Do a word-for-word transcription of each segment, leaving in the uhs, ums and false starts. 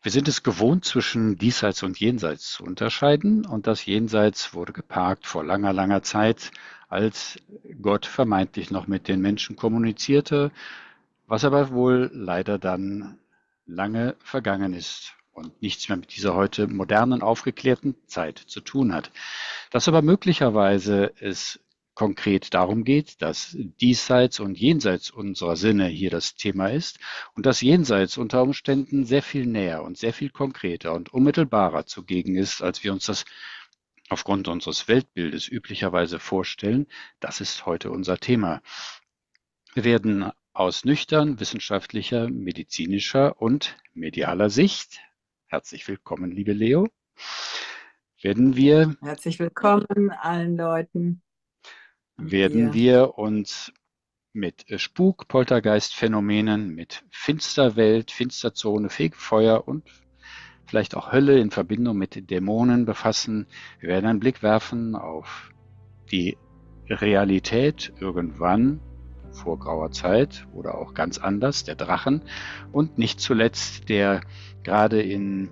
Wir sind es gewohnt, zwischen Diesseits und Jenseits zu unterscheiden, und das Jenseits wurde geparkt vor langer, langer Zeit, als Gott vermeintlich noch mit den Menschen kommunizierte, was aber wohl leider dann lange vergangen ist und nichts mehr mit dieser heute modernen, aufgeklärten Zeit zu tun hat. Dass aber möglicherweise es konkret darum geht, dass diesseits und jenseits unserer Sinne hier das Thema ist und das Jenseits unter Umständen sehr viel näher und sehr viel konkreter und unmittelbarer zugegen ist, als wir uns das aufgrund unseres Weltbildes üblicherweise vorstellen. Das ist heute unser Thema. Wir werden aus nüchtern wissenschaftlicher, medizinischer und medialer Sicht, herzlich willkommen, liebe Leo, werden wir Herzlich willkommen allen Leuten und werden dir. wir uns mit Spuk, Poltergeist-Phänomenen, mit Finsterwelt, Finsterzone, Fegefeuer und vielleicht auch Hölle in Verbindung mit Dämonen befassen. Wir werden einen Blick werfen auf die Realität irgendwann vor grauer Zeit oder auch ganz anders, der Drachen, und nicht zuletzt der gerade in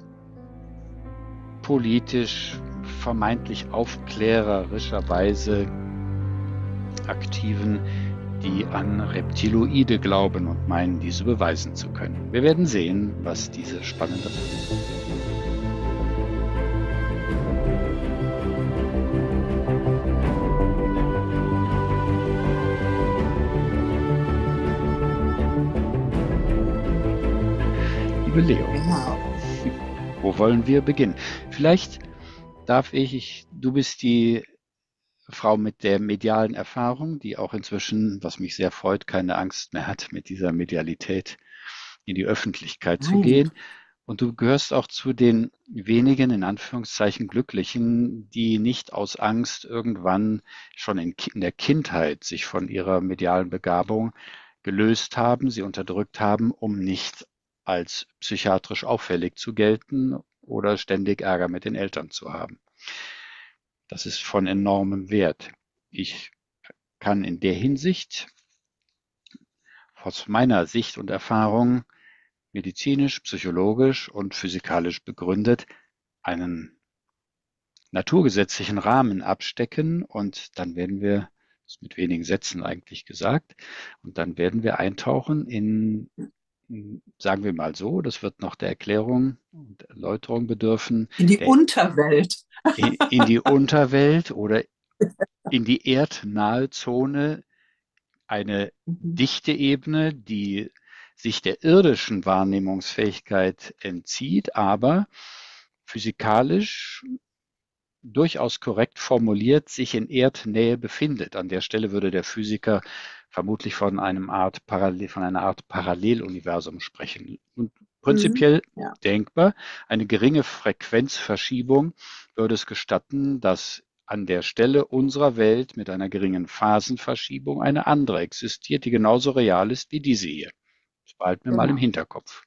politisch vermeintlich aufklärerischer Weise Aktiven, die an Reptiloide glauben und meinen, diese beweisen zu können. Wir werden sehen, was diese spannende Liebe Leo, Genau. wo wollen wir beginnen? Vielleicht darf ich, ich, du bist die Frau mit der medialen Erfahrung, die auch inzwischen, was mich sehr freut, keine Angst mehr hat, mit dieser Medialität in die Öffentlichkeit zu Nein. gehen. Und du gehörst auch zu den wenigen, in Anführungszeichen, Glücklichen, die nicht aus Angst irgendwann schon in, in der Kindheit sich von ihrer medialen Begabung gelöst haben, sie unterdrückt haben, um nicht als psychiatrisch auffällig zu gelten oder ständig Ärger mit den Eltern zu haben. Das ist von enormem Wert. Ich kann in der Hinsicht aus meiner Sicht und Erfahrung medizinisch, psychologisch und physikalisch begründet einen naturgesetzlichen Rahmen abstecken, und dann werden wir, das ist mit wenigen Sätzen eigentlich gesagt, und dann werden wir eintauchen in, sagen wir mal so, das wird noch der Erklärung und Erläuterung bedürfen, In die der, Unterwelt. in die Unterwelt oder in die erdnahe Zone, eine Mhm. dichte Ebene, die sich der irdischen Wahrnehmungsfähigkeit entzieht, aber physikalisch durchaus korrekt formuliert sich in Erdnähe befindet. An der Stelle würde der Physiker vermutlich von einem Art Parallel, von einer Art Paralleluniversum sprechen. Und Mhm. prinzipiell Ja, denkbar, eine geringe Frequenzverschiebung würde es gestatten, dass an der Stelle unserer Welt mit einer geringen Phasenverschiebung eine andere existiert, die genauso real ist wie diese hier. Das behalten wir mal im genau. Hinterkopf.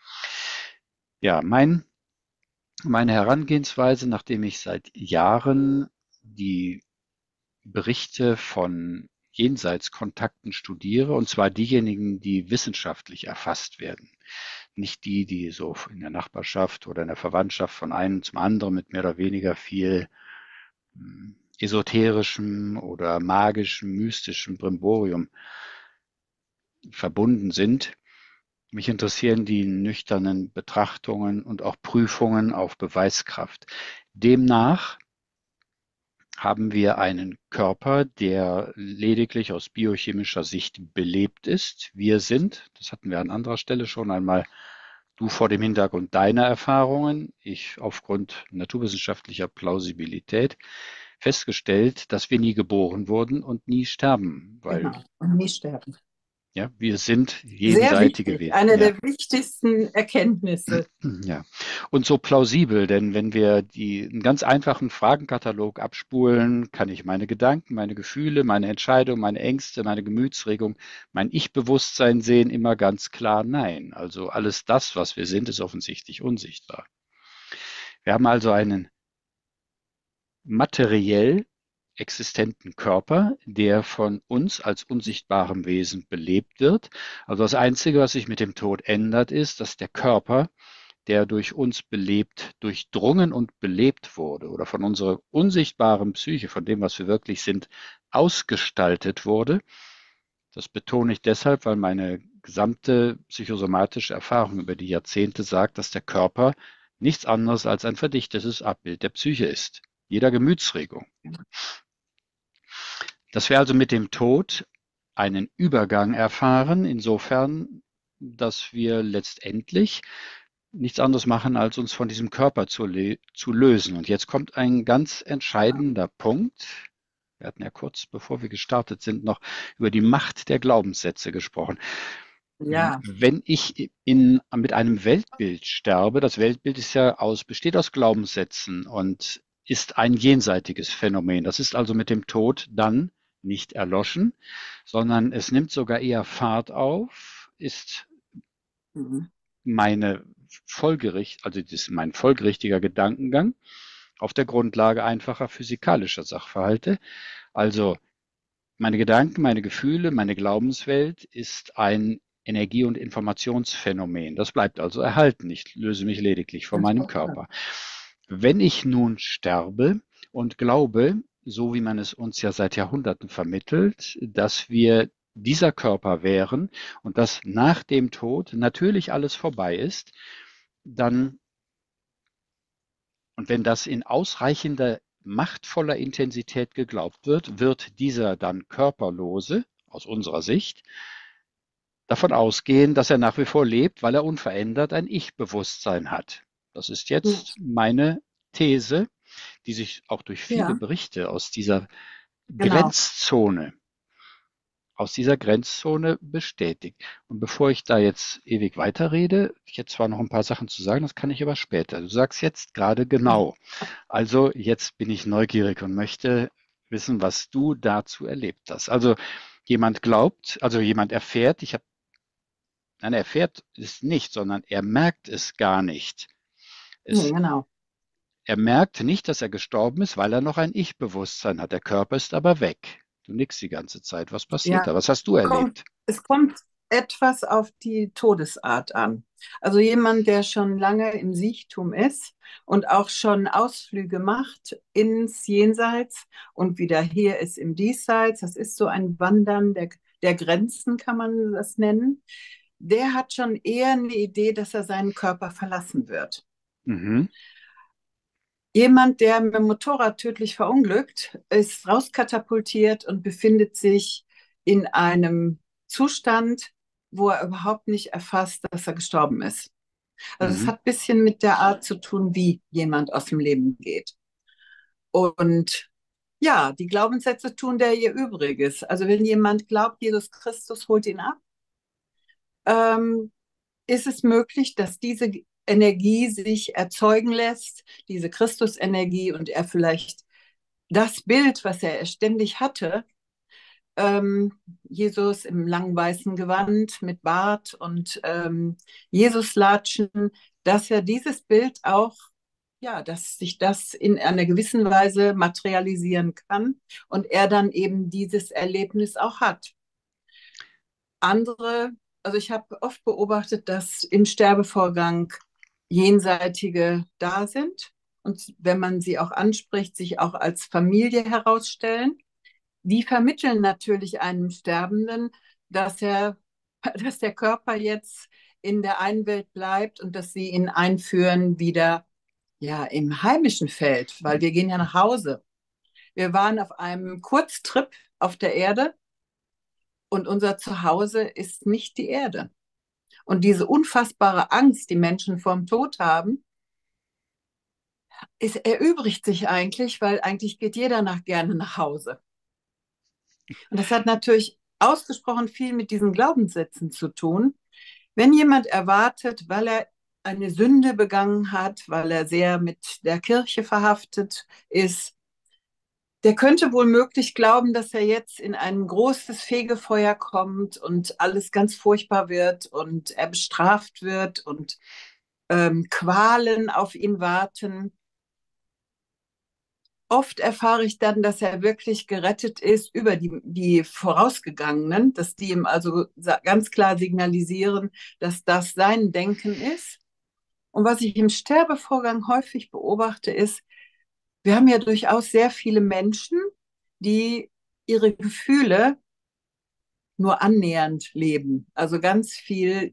Ja, mein meine Herangehensweise, nachdem ich seit Jahren die Berichte von Jenseitskontakten studiere, und zwar diejenigen, die wissenschaftlich erfasst werden. Nicht die, die so in der Nachbarschaft oder in der Verwandtschaft von einem zum anderen mit mehr oder weniger viel hm, esoterischem oder magischem, mystischem Brimborium verbunden sind. Mich interessieren die nüchternen Betrachtungen und auch Prüfungen auf Beweiskraft. Demnach haben wir einen Körper, der lediglich aus biochemischer Sicht belebt ist. Wir sind, das hatten wir an anderer Stelle schon einmal, du vor dem Hintergrund deiner Erfahrungen, ich aufgrund naturwissenschaftlicher Plausibilität, festgestellt, dass wir nie geboren wurden und nie sterben, weil Genau. Und nie sterben. ja, wir sind Sehr jenseitige wichtig. Wesen. Eine Ja. der wichtigsten Erkenntnisse. Ja, und so plausibel, denn wenn wir die, einen ganz einfachen Fragenkatalog abspulen, kann ich meine Gedanken, meine Gefühle, meine Entscheidungen, meine Ängste, meine Gemütsregung, mein Ich-Bewusstsein sehen immer ganz klar nein. Also alles das, was wir sind, ist offensichtlich unsichtbar. Wir haben also einen materiell existenten Körper, der von uns als unsichtbarem Wesen belebt wird. Also das Einzige, was sich mit dem Tod ändert, ist, dass der Körper, der durch uns belebt, durchdrungen und belebt wurde oder von unserer unsichtbaren Psyche, von dem, was wir wirklich sind, ausgestaltet wurde. Das betone ich deshalb, weil meine gesamte psychosomatische Erfahrung über die Jahrzehnte sagt, dass der Körper nichts anderes als ein verdichtetes Abbild der Psyche ist, jeder Gemütsregung. Dass wir also mit dem Tod einen Übergang erfahren, insofern, dass wir letztendlich nichts anderes machen, als uns von diesem Körper zu, zu lösen. Und jetzt kommt ein ganz entscheidender Punkt. Wir hatten ja kurz, bevor wir gestartet sind, noch über die Macht der Glaubenssätze gesprochen. Ja. Wenn ich in, mit einem Weltbild sterbe, das Weltbild ist ja aus, besteht aus Glaubenssätzen und ist ein jenseitiges Phänomen. Das ist also mit dem Tod dann nicht erloschen, sondern es nimmt sogar eher Fahrt auf, ist Mhm. meine folgericht, also das ist mein folgerichtiger Gedankengang auf der Grundlage einfacher physikalischer Sachverhalte. Also meine Gedanken, meine Gefühle, meine Glaubenswelt ist ein Energie- und Informationsphänomen. Das bleibt also erhalten. Ich löse mich lediglich von meinem Körper. Wenn ich nun sterbe und glaube, so wie man es uns ja seit Jahrhunderten vermittelt, dass wir dieser Körper wären und dass nach dem Tod natürlich alles vorbei ist, dann, und wenn das in ausreichender, machtvoller Intensität geglaubt wird, wird dieser dann Körperlose, aus unserer Sicht, davon ausgehen, dass er nach wie vor lebt, weil er unverändert ein Ich-Bewusstsein hat. Das ist jetzt meine These, die sich auch durch viele Ja, Berichte aus dieser genau. Grenzzone aus dieser Grenzzone bestätigt. Und bevor ich da jetzt ewig weiterrede, ich hätte zwar noch ein paar Sachen zu sagen, das kann ich aber später. Du sagst jetzt gerade genau. Also jetzt bin ich neugierig und möchte wissen, was du dazu erlebt hast. Also jemand glaubt, also jemand erfährt, ich habe, nein, er erfährt es nicht, sondern er merkt es gar nicht. Nee, Es, genau. er merkt nicht, dass er gestorben ist, weil er noch ein Ich-Bewusstsein hat. Der Körper ist aber weg. Du nickst die ganze Zeit. Was passiert Ja, da? Was hast du kommt, erlebt? es kommt etwas auf die Todesart an. Also jemand, der schon lange im Siechtum ist und auch schon Ausflüge macht ins Jenseits und wieder hier ist im Diesseits, das ist so ein Wandern der, der Grenzen, kann man das nennen, der hat schon eher eine Idee, dass er seinen Körper verlassen wird. Mhm. Jemand, der mit dem Motorrad tödlich verunglückt, ist rauskatapultiert und befindet sich in einem Zustand, wo er überhaupt nicht erfasst, dass er gestorben ist. Also es Mhm. hat ein bisschen mit der Art zu tun, wie jemand aus dem Leben geht. Und ja, die Glaubenssätze tun der ihr Übriges. Also wenn jemand glaubt, Jesus Christus holt ihn ab, ähm, ist es möglich, dass diese Energie sich erzeugen lässt, diese Christusenergie, und er vielleicht das Bild, was er ständig hatte, ähm, Jesus im langen weißen Gewand mit Bart und ähm, Jesuslatschen, dass er dieses Bild auch, ja, dass sich das in einer gewissen Weise materialisieren kann und er dann eben dieses Erlebnis auch hat. Andere, also ich habe oft beobachtet, dass im Sterbevorgang Jenseitige da sind und wenn man sie auch anspricht, sich auch als Familie herausstellen. Die vermitteln natürlich einem Sterbenden, dass er, dass der Körper jetzt in der einen Welt bleibt und dass sie ihn einführen wieder ja im heimischen Feld, weil wir gehen ja nach Hause. Wir waren auf einem Kurztrip auf der Erde und unser Zuhause ist nicht die Erde. Und diese unfassbare Angst, die Menschen vorm Tod haben, ist, erübrigt sich eigentlich, weil eigentlich geht jeder nach, gerne nach Hause. Und das hat natürlich ausgesprochen viel mit diesen Glaubenssätzen zu tun. Wenn jemand erwartet, weil er eine Sünde begangen hat, weil er sehr mit der Kirche verhaftet ist, der könnte wohl möglich glauben, dass er jetzt in ein großes Fegefeuer kommt und alles ganz furchtbar wird und er bestraft wird und ähm, Qualen auf ihn warten. Oft erfahre ich dann, dass er wirklich gerettet ist über die, die Vorausgegangenen, dass die ihm also ganz klar signalisieren, dass das sein Denken ist Und was ich im Sterbevorgang häufig beobachte, ist, wir haben ja durchaus sehr viele Menschen, die ihre Gefühle nur annähernd leben. Also ganz viel,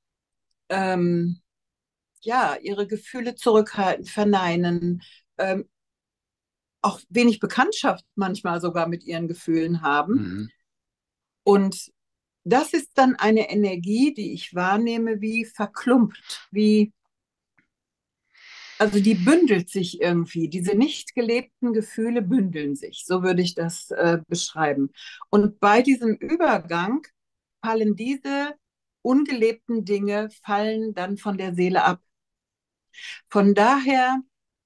ähm, ja, ihre Gefühle zurückhalten, verneinen, ähm, auch wenig Bekanntschaft manchmal sogar mit ihren Gefühlen haben. Mhm. Und das ist dann eine Energie, die ich wahrnehme, wie verklumpt, wie, also die bündelt sich irgendwie. Diese nicht gelebten Gefühle bündeln sich. So würde ich das äh, beschreiben. Und bei diesem Übergang fallen diese ungelebten Dinge, fallen dann von der Seele ab. Von daher,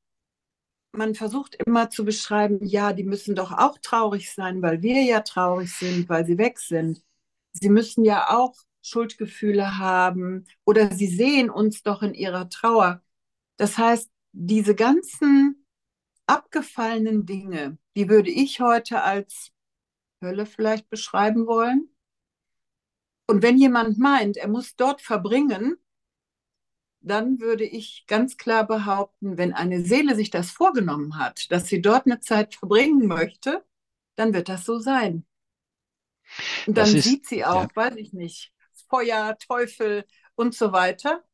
man versucht immer zu beschreiben, ja, die müssen doch auch traurig sein, weil wir ja traurig sind, weil sie weg sind. Sie müssen ja auch Schuldgefühle haben oder sie sehen uns doch in ihrer Trauer. Das heißt, diese ganzen abgefallenen Dinge, die würde ich heute als Hölle vielleicht beschreiben wollen. Und wenn jemand meint, er muss dort verbringen, dann würde ich ganz klar behaupten, wenn eine Seele sich das vorgenommen hat, dass sie dort eine Zeit verbringen möchte, dann wird das so sein. Und Das dann ist, sieht sie ja, auch, weiß ich nicht, Feuer, Teufel und so weiter.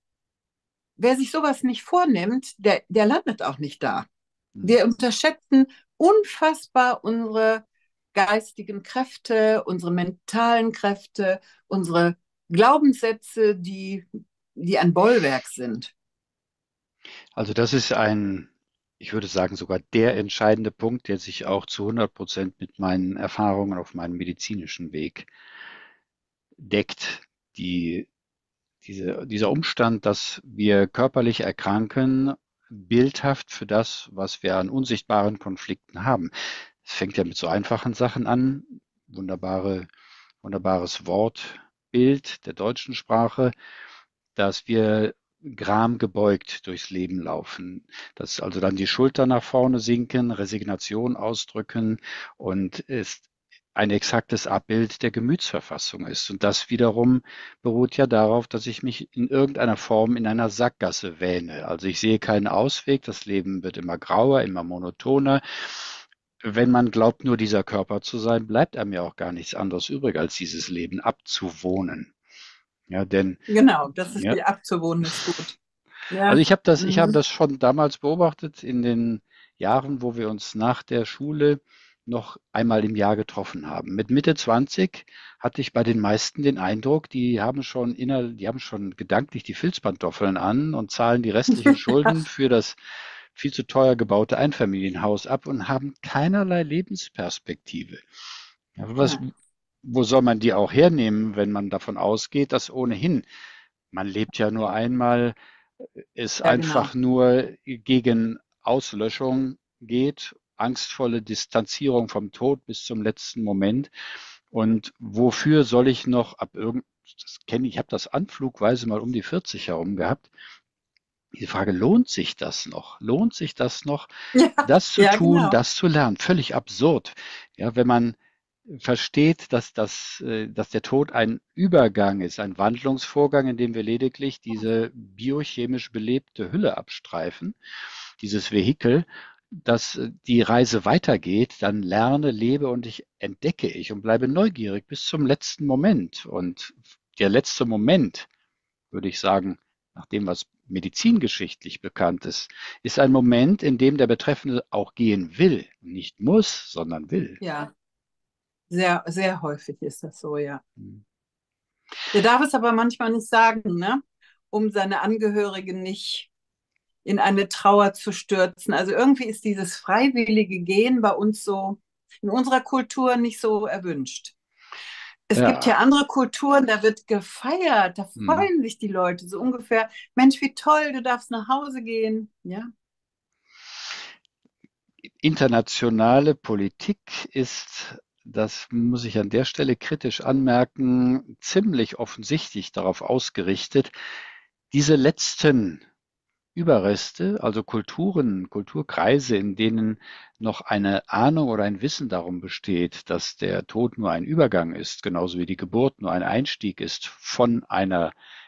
Wer sich sowas nicht vornimmt, der, der landet auch nicht da. hm. Wir unterschätzen unfassbar unsere geistigen Kräfte, unsere mentalen Kräfte, unsere Glaubenssätze, die, die ein Bollwerk sind. Also das ist ein, ich würde sagen, sogar der entscheidende Punkt, der sich auch zu hundert Prozent mit meinen Erfahrungen auf meinem medizinischen Weg deckt. Die, diese, dieser Umstand, dass wir körperlich erkranken, bildhaft für das, was wir an unsichtbaren Konflikten haben. Es fängt ja mit so einfachen Sachen an. Wunderbare, wunderbares Wortbild der deutschen Sprache, dass wir Gram gebeugt durchs Leben laufen, dass also dann die Schultern nach vorne sinken, Resignation ausdrücken und es ein exaktes Abbild der Gemütsverfassung ist. Und das wiederum beruht ja darauf, dass ich mich in irgendeiner Form in einer Sackgasse wähne. Also ich sehe keinen Ausweg, das Leben wird immer grauer, immer monotoner. Wenn man glaubt, nur dieser Körper zu sein, bleibt einem ja auch gar nichts anderes übrig, als dieses Leben abzuwohnen. Ja, denn Genau, das ist ja, die abzuwohnen, ist gut. also Ja. ich habe das, ich habe Mhm. das schon damals beobachtet in den Jahren, wo wir uns nach der Schule noch einmal im Jahr getroffen haben. Mit Mitte zwanzig hatte ich bei den meisten den Eindruck, die haben schon inner, die haben schon gedanklich die Filzpantoffeln an und zahlen die restlichen Schulden für das viel zu teuer gebaute Einfamilienhaus ab und haben keinerlei Lebensperspektive. Ja, was, Ja, wo soll man die auch hernehmen, wenn man davon ausgeht, dass ohnehin man lebt ja nur einmal, es ja, genau. einfach nur gegen Auslöschung geht, angstvolle Distanzierung vom Tod bis zum letzten Moment. Und wofür soll ich noch ab irgend, das kenne ich, ich habe das anflugweise mal um die vierzig herum gehabt. Die Frage, lohnt sich das noch? Lohnt sich das noch, Ja, das zu ja, tun, genau. das zu lernen? Völlig absurd. Ja, wenn man versteht, dass, das, äh, dass der Tod ein Übergang ist, ein Wandlungsvorgang, in dem wir lediglich diese biochemisch belebte Hülle abstreifen, dieses Vehikel, dass äh, die Reise weitergeht, dann lerne, lebe und ich entdecke ich und bleibe neugierig bis zum letzten Moment. Und der letzte Moment, würde ich sagen, nach dem, was medizingeschichtlich bekannt ist, ist ein Moment, in dem der Betreffende auch gehen will. Nicht muss, sondern will. Ja, sehr, sehr häufig ist das so, ja. Der darf es aber manchmal nicht sagen, ne? Um seine Angehörigen nicht in eine Trauer zu stürzen. Also irgendwie ist dieses freiwillige Gehen bei uns so in unserer Kultur nicht so erwünscht. Es gibt ja Ja, andere Kulturen, da wird gefeiert, da hm. freuen sich die Leute so ungefähr, Mensch, wie toll, du darfst nach Hause gehen. Ja, Internationale Politik ist, das muss ich an der Stelle kritisch anmerken, ziemlich offensichtlich darauf ausgerichtet, diese letzten Überreste, also Kulturen, Kulturkreise, in denen noch eine Ahnung oder ein Wissen darum besteht, dass der Tod nur ein Übergang ist, genauso wie die Geburt nur ein Einstieg ist von einer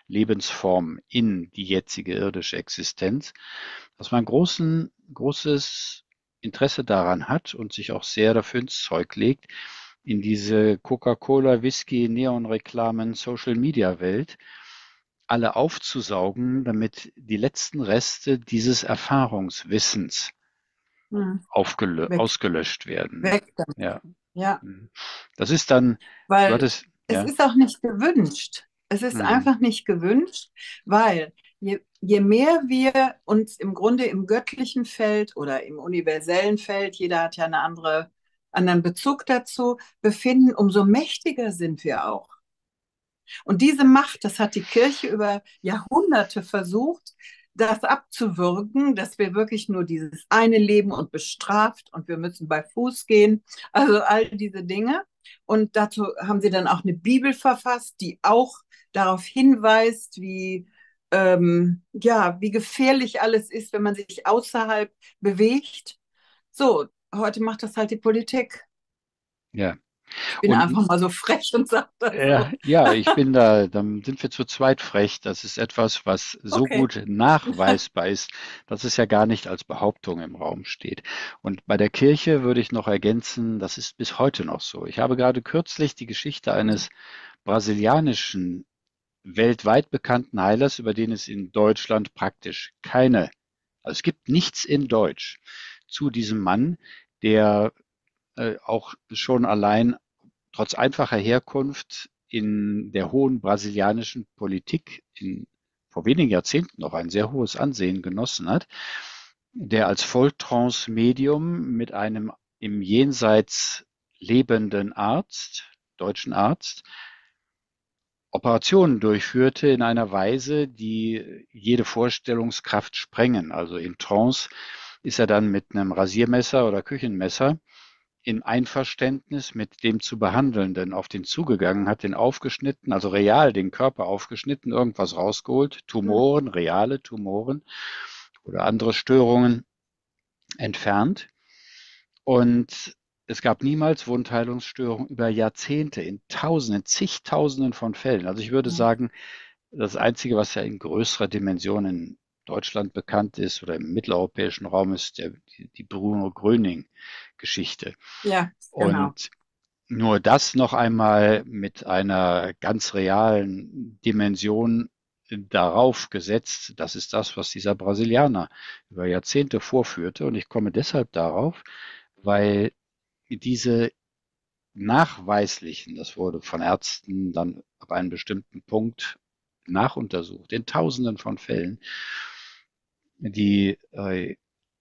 Lebensform in die jetzige irdische Existenz, dass man großen, großes Interesse daran hat und sich auch sehr dafür ins Zeug legt, in diese Coca-Cola, Whisky, Neon-Reklamen, Social-Media-Welt alle aufzusaugen, damit die letzten Reste dieses Erfahrungswissens Hm. aufgelö Weg, ausgelöscht werden. weg damit. Ja, Ja, das ist dann, du weil hattest, es ja, ist auch nicht gewünscht. Es ist mhm. einfach nicht gewünscht, weil je, je mehr wir uns im Grunde im göttlichen Feld oder im universellen Feld, jeder hat ja einen andere, anderen Bezug dazu, befinden, umso mächtiger sind wir auch. Und diese Macht, das hat die Kirche über Jahrhunderte versucht, das abzuwürgen, dass wir wirklich nur dieses eine leben und bestraft und wir müssen bei Fuß gehen. Also all diese Dinge. Und dazu haben sie dann auch eine Bibel verfasst, die auch darauf hinweist, wie, ähm, ja, wie gefährlich alles ist, wenn man sich außerhalb bewegt. So, heute macht das halt die Politik. Ja. Ich bin Und einfach mal so frech und sage das äh, so. ja, ich bin da, dann sind wir zu zweit frech. Das ist etwas, was so Okay. gut nachweisbar ist, dass es ja gar nicht als Behauptung im Raum steht. Und bei der Kirche würde ich noch ergänzen, das ist bis heute noch so. Ich habe gerade kürzlich die Geschichte eines brasilianischen, weltweit bekannten Heilers, über den es in Deutschland praktisch keine, also es gibt nichts in Deutsch zu diesem Mann, der äh, auch schon allein trotz einfacher Herkunft in der hohen brasilianischen Politik in, vor wenigen Jahrzehnten noch ein sehr hohes Ansehen genossen hat, der als Volltrance-Medium mit einem im Jenseits lebenden Arzt, deutschen Arzt, Operationen durchführte in einer Weise, die jede Vorstellungskraft sprengen. Also in Trance ist er dann mit einem Rasiermesser oder Küchenmesser im Einverständnis mit dem zu Behandelnden auf den zugegangen, hat den aufgeschnitten, also real den Körper aufgeschnitten, irgendwas rausgeholt, Tumoren, reale Tumoren oder andere Störungen entfernt. Und es gab niemals Wundheilungsstörungen über Jahrzehnte in Tausenden, zigtausenden von Fällen. Also ich würde sagen, das Einzige, was ja in größerer Dimension in Deutschland bekannt ist oder im mitteleuropäischen Raum, ist der, die, die Bruno Gröning-Geschichte. Ja, genau. Und nur das noch einmal mit einer ganz realen Dimension darauf gesetzt, das ist das, was dieser Brasilianer über Jahrzehnte vorführte. Und ich komme deshalb darauf, weil diese nachweislichen, das wurde von Ärzten dann ab einem bestimmten Punkt nachuntersucht, in Tausenden von Fällen, die äh,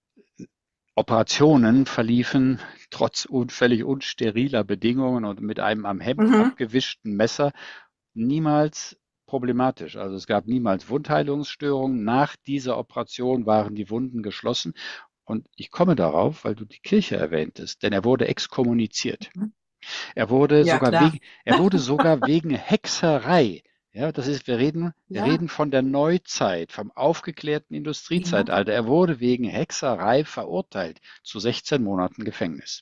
Operationen verliefen trotz un völlig unsteriler Bedingungen und mit einem am Hemd Mhm. abgewischten Messer niemals problematisch. Also es gab niemals Wundheilungsstörungen. Nach dieser Operation waren die Wunden geschlossen. Und ich komme darauf, weil du die Kirche erwähntest, denn er wurde exkommuniziert. Er wurde Ja, sogar klar. wegen, er wurde sogar wegen Hexerei. Ja, das ist, wir reden, wir Ja, reden von der Neuzeit, vom aufgeklärten ja. Industriezeitalter. Er wurde wegen Hexerei verurteilt zu sechzehn Monaten Gefängnis.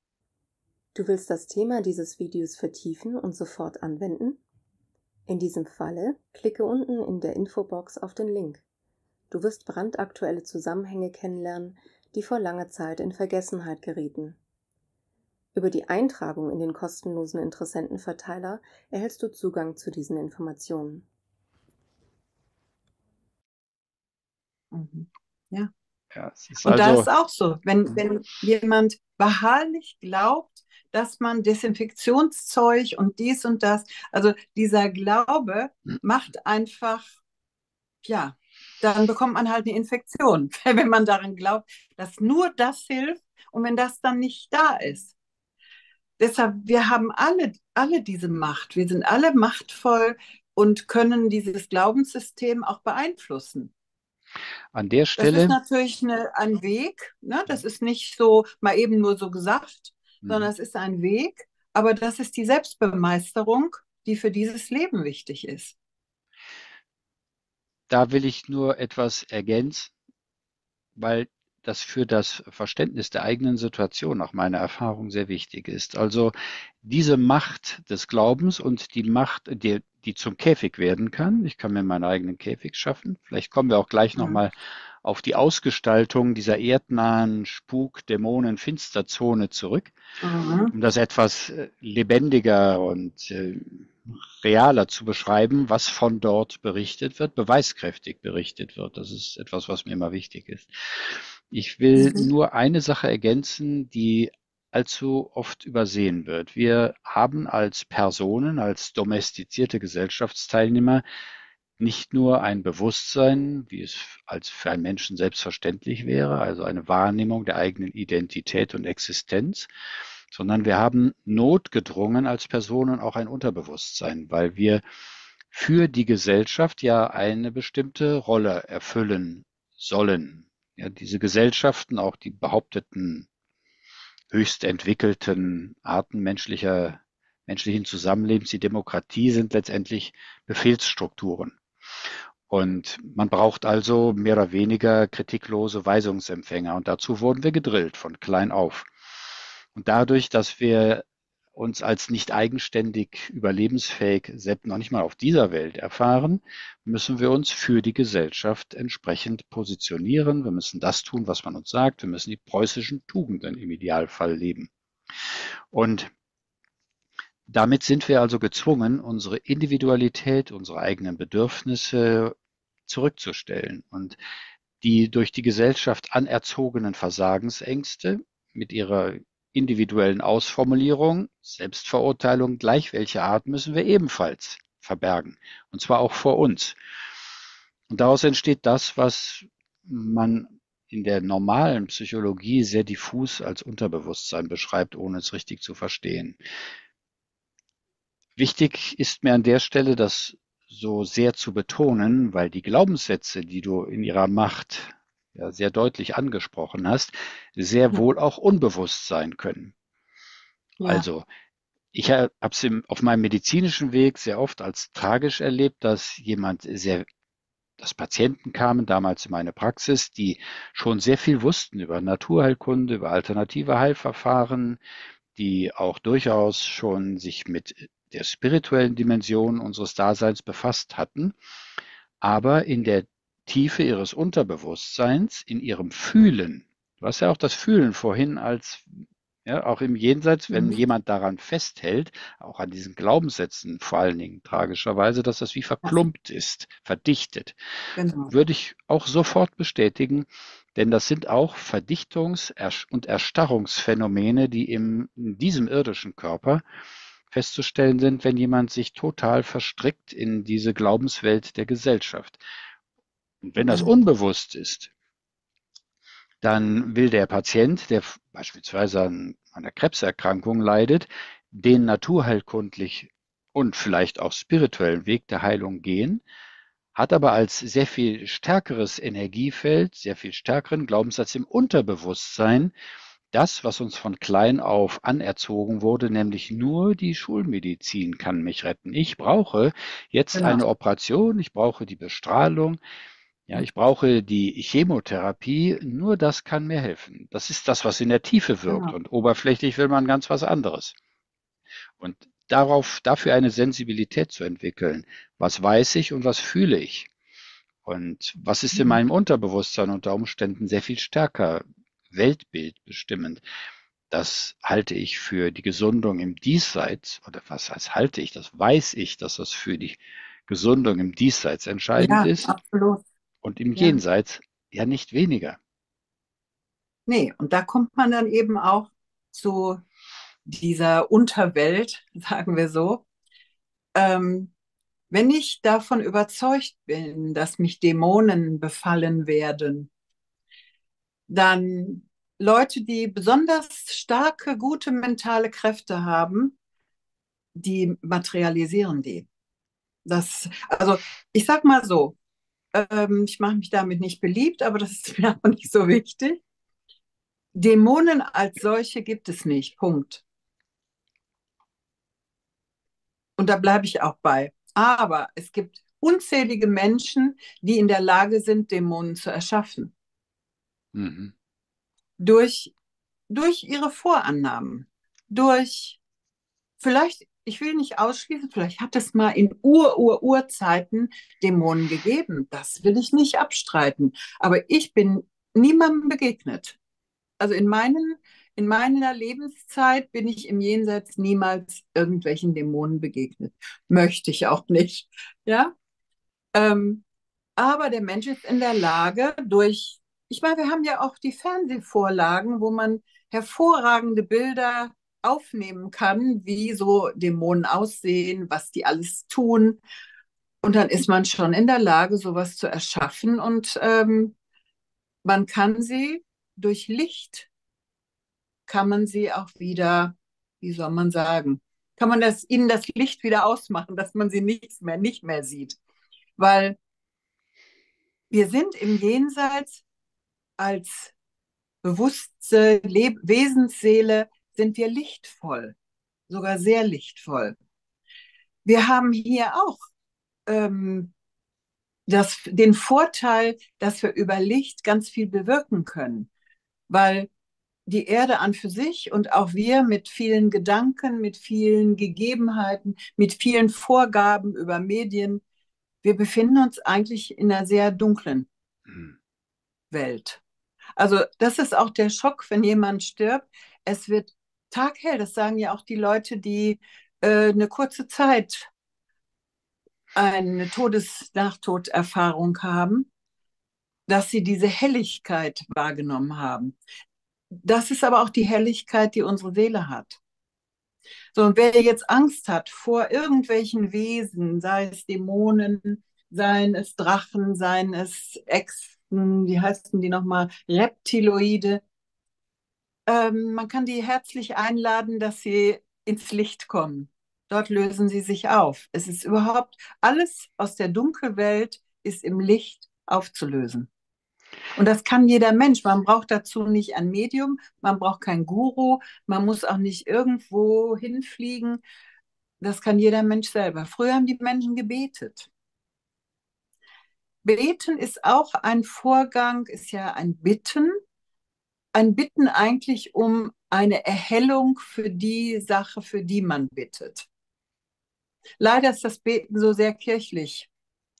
Du willst das Thema dieses Videos vertiefen und sofort anwenden? In diesem Falle klicke unten in der Infobox auf den Link. Du wirst brandaktuelle Zusammenhänge kennenlernen, die vor langer Zeit in Vergessenheit gerieten. Über die Eintragung in den kostenlosen Interessentenverteiler erhältst du Zugang zu diesen Informationen. Mhm. Ja. Ja, es ist Und da also, ist auch so, wenn, wenn jemand beharrlich glaubt, dass man Desinfektionszeug und dies und das, also dieser Glaube macht einfach, ja, dann bekommt man halt eine Infektion, wenn man daran glaubt, dass nur das hilft und wenn das dann nicht da ist. Deshalb, wir haben alle, alle diese Macht. Wir sind alle machtvoll und können dieses Glaubenssystem auch beeinflussen. an der Das ist Stelle, natürlich eine, ein Weg. Ne? Das ist nicht so mal eben nur so gesagt, sondern es ist ein Weg. Aber das ist die Selbstbemeisterung, die für dieses Leben wichtig ist. da will ich nur etwas ergänzen, weil das für das Verständnis der eigenen Situation nach meiner Erfahrung sehr wichtig ist. Also diese Macht des Glaubens und die Macht, die, die zum Käfig werden kann. Ich kann mir meinen eigenen Käfig schaffen. Vielleicht kommen wir auch gleich Mhm. nochmal auf die Ausgestaltung dieser erdnahen Spuk-, Dämonen-, Finsterzone zurück, Mhm. um das etwas äh, lebendiger und äh, realer zu beschreiben, was von dort berichtet wird, beweiskräftig berichtet wird. Das ist etwas, was mir immer wichtig ist. Ich will Mhm. nur eine Sache ergänzen, die allzu oft übersehen wird. Wir haben als Personen, als domestizierte Gesellschaftsteilnehmer nicht nur ein Bewusstsein, wie es als für einen Menschen selbstverständlich wäre, also eine Wahrnehmung der eigenen Identität und Existenz, sondern wir haben notgedrungen als Personen auch ein Unterbewusstsein, weil wir für die Gesellschaft ja eine bestimmte Rolle erfüllen sollen. Ja, diese Gesellschaften, auch die behaupteten höchst entwickelten Arten menschlicher, menschlichen Zusammenlebens, die Demokratie, sind letztendlich Befehlsstrukturen. Und man braucht also mehr oder weniger kritiklose Weisungsempfänger. Und dazu wurden wir gedrillt von klein auf. Und dadurch, dass wir uns als nicht eigenständig überlebensfähig, selbst noch nicht mal auf dieser Welt erfahren, müssen wir uns für die Gesellschaft entsprechend positionieren. Wir müssen das tun, was man uns sagt. Wir müssen die preußischen Tugenden im Idealfall leben. Und damit sind wir also gezwungen, unsere Individualität, unsere eigenen Bedürfnisse zurückzustellen und die durch die Gesellschaft anerzogenen Versagensängste mit ihrer individuellen Ausformulierung, Selbstverurteilung, gleich welcher Art, müssen wir ebenfalls verbergen. Und zwar auch vor uns. Und daraus entsteht das, was man in der normalen Psychologie sehr diffus als Unterbewusstsein beschreibt, ohne es richtig zu verstehen. Wichtig ist mir an der Stelle, das so sehr zu betonen, weil die Glaubenssätze, die du in ihrer Macht ja sehr deutlich angesprochen hast, sehr Ja. wohl auch unbewusst sein können. Ja. Also, ich habe es auf meinem medizinischen Weg sehr oft als tragisch erlebt, dass jemand sehr, dass Patienten kamen damals in meine Praxis, die schon sehr viel wussten über Naturheilkunde, über alternative Heilverfahren, die auch durchaus schon sich mit der spirituellen Dimension unseres Daseins befasst hatten, aber in der Tiefe ihres Unterbewusstseins, in ihrem Fühlen, du hast ja auch das Fühlen vorhin als, ja, auch im Jenseits, wenn Mhm. jemand daran festhält, auch an diesen Glaubenssätzen vor allen Dingen tragischerweise, dass das wie Das, verklumpt ist, verdichtet, genau. würde ich auch sofort bestätigen, denn das sind auch Verdichtungs- und Erstarrungsphänomene, die im, in diesem irdischen Körper festzustellen sind, wenn jemand sich total verstrickt in diese Glaubenswelt der Gesellschaft. Und wenn das Mhm. unbewusst ist, dann will der Patient, der beispielsweise an einer Krebserkrankung leidet, den naturheilkundlich und vielleicht auch spirituellen Weg der Heilung gehen, hat aber als sehr viel stärkeres Energiefeld, sehr viel stärkeren Glaubenssatz im Unterbewusstsein, das, was uns von klein auf anerzogen wurde, nämlich nur die Schulmedizin kann mich retten. Ich brauche jetzt Genau. eine Operation, ich brauche die Bestrahlung, ja, ich brauche die Chemotherapie, nur das kann mir helfen. Das ist das, was in der Tiefe wirkt, Genau. und oberflächlich will man ganz was anderes. Und darauf, dafür eine Sensibilität zu entwickeln. Was weiß ich und was fühle ich? Und was ist in Mhm. meinem Unterbewusstsein unter Umständen sehr viel stärker weltbildbestimmend? Das halte ich für die Gesundung im Diesseits, oder was heißt halte ich, das weiß ich, dass das für die Gesundung im Diesseits entscheidend Ja, ist absolut. und im Ja. Jenseits ja nicht weniger. Nee, und da kommt man dann eben auch zu dieser Unterwelt, sagen wir so. Ähm, Wenn ich davon überzeugt bin, dass mich Dämonen befallen werden, dann Leute, die besonders starke, gute mentale Kräfte haben, die materialisieren die. Das, also ich sag mal so, ähm, ich mache mich damit nicht beliebt, aber das ist mir auch nicht so wichtig. Dämonen als solche gibt es nicht. Punkt. Und da bleibe ich auch bei. Aber es gibt unzählige Menschen, die in der Lage sind, Dämonen zu erschaffen. Mhm. Durch, durch ihre Vorannahmen. Durch vielleicht ich will nicht ausschließen, vielleicht hat es mal in Ur-Ur-Urzeiten Dämonen gegeben. Das will ich nicht abstreiten. Aber ich bin niemandem begegnet. Also in meinen, in meiner Lebenszeit bin ich im Jenseits niemals irgendwelchen Dämonen begegnet. Möchte ich auch nicht. Ja? Ähm, aber der Mensch ist in der Lage, durch, ich meine, wir haben ja auch die Fernsehvorlagen, wo man hervorragende Bilder aufnehmen kann, wie so Dämonen aussehen, was die alles tun. Und dann ist man schon in der Lage, sowas zu erschaffen. Und ähm, man kann sie durch Licht, kann man sie auch wieder, wie soll man sagen, kann man das, ihnen das Licht wieder ausmachen, dass man sie nichts mehr, nicht mehr sieht. Weil wir sind im Jenseits als bewusste Leb Wesensseele, sind wir lichtvoll, sogar sehr lichtvoll. Wir haben hier auch ähm, das, den Vorteil, dass wir über Licht ganz viel bewirken können, weil die Erde an für sich und auch wir mit vielen Gedanken, mit vielen Gegebenheiten, mit vielen Vorgaben über Medien, wir befinden uns eigentlich in einer sehr dunklen Mhm. Welt. Also das ist auch der Schock, wenn jemand stirbt. Es wird taghell, das sagen ja auch die Leute, die äh, eine kurze Zeit eine Todes-Nachtoderfahrung haben, dass sie diese Helligkeit wahrgenommen haben. Das ist aber auch die Helligkeit, die unsere Seele hat. So, und wer jetzt Angst hat vor irgendwelchen Wesen, sei es Dämonen, seien es Drachen, seien es Echsen, wie heißen die nochmal, Reptiloide, ähm, man kann die herzlich einladen, dass sie ins Licht kommen. Dort lösen sie sich auf. Es ist überhaupt alles aus der Dunkelwelt ist im Licht aufzulösen. Und das kann jeder Mensch. Man braucht dazu nicht ein Medium, man braucht keinen Guru, man muss auch nicht irgendwo hinfliegen. Das kann jeder Mensch selber. Früher haben die Menschen gebetet. Beten ist auch ein Vorgang, ist ja ein Bitten. Ein Bitten eigentlich um eine Erhellung für die Sache, für die man bittet. Leider ist das Beten so sehr kirchlich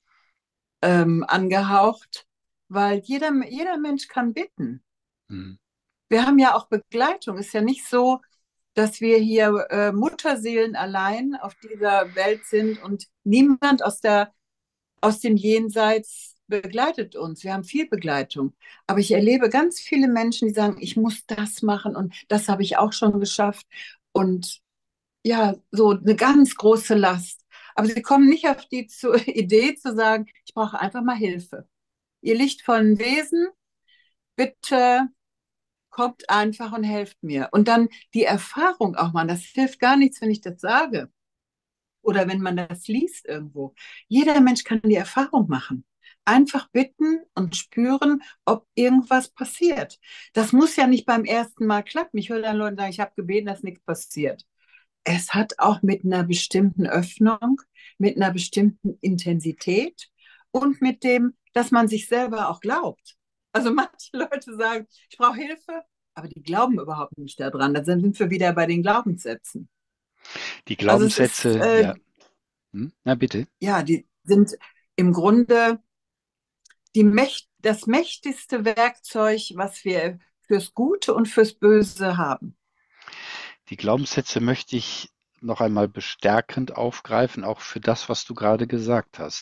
ähm, angehaucht, weil jeder, jeder Mensch kann bitten. Mhm. Wir haben ja auch Begleitung. Es ist ja nicht so, dass wir hier äh, Mutterseelen allein auf dieser Welt sind und niemand aus der, aus dem Jenseits begleitet uns. Wir haben viel Begleitung. Aber ich erlebe ganz viele Menschen, die sagen, ich muss das machen und das habe ich auch schon geschafft. Und ja, so eine ganz große Last. Aber sie kommen nicht auf die zu, Idee zu sagen, ich brauche einfach mal Hilfe. Ihr lichtvollen Wesen, bitte kommt einfach und helft mir. Und dann die Erfahrung auch mal, das hilft gar nichts, wenn ich das sage oder wenn man das liest irgendwo. Jeder Mensch kann die Erfahrung machen. Einfach bitten und spüren, ob irgendwas passiert. Das muss ja nicht beim ersten Mal klappen. Ich höre dann Leute sagen, ich habe gebeten, dass nichts passiert. Es hat auch mit einer bestimmten Öffnung, mit einer bestimmten Intensität und mit dem, dass man sich selber auch glaubt. Also manche Leute sagen, ich brauche Hilfe, aber die glauben überhaupt nicht daran. Dann sind wir wieder bei den Glaubenssätzen. Die Also es ist, Glaubenssätze, äh, ja. Hm? Na bitte. ja, die sind im Grunde die Mächt das mächtigste Werkzeug, was wir fürs Gute und fürs Böse haben. Die Glaubenssätze möchte ich noch einmal bestärkend aufgreifen, auch für das, was du gerade gesagt hast.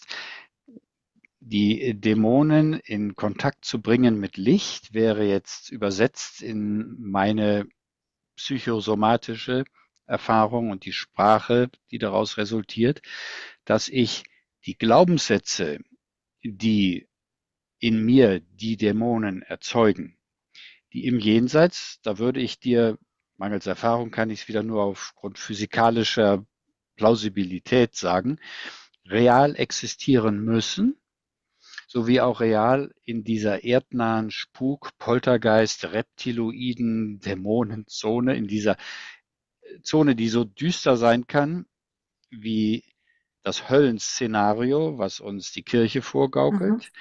Die Dämonen in Kontakt zu bringen mit Licht wäre jetzt übersetzt in meine psychosomatische Erfahrung und die Sprache, die daraus resultiert, dass ich die Glaubenssätze, die in mir die Dämonen erzeugen, die im Jenseits, da würde ich dir, mangels Erfahrung kann ich es wieder nur aufgrund physikalischer Plausibilität sagen, real existieren müssen, sowie auch real in dieser erdnahen Spuk, Poltergeist, Reptiloiden, Dämonenzone, in dieser Zone, die so düster sein kann, wie das Höllenszenario, was uns die Kirche vorgaukelt. Mhm.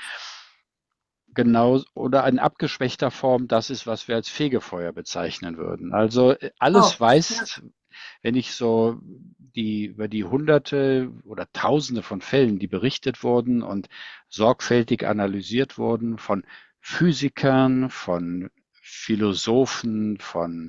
Genau, oder in abgeschwächter Form das ist, was wir als Fegefeuer bezeichnen würden. Also alles Auch, ja. weist, wenn ich so die, über die Hunderte oder Tausende von Fällen, die berichtet wurden und sorgfältig analysiert wurden von Physikern, von Philosophen, von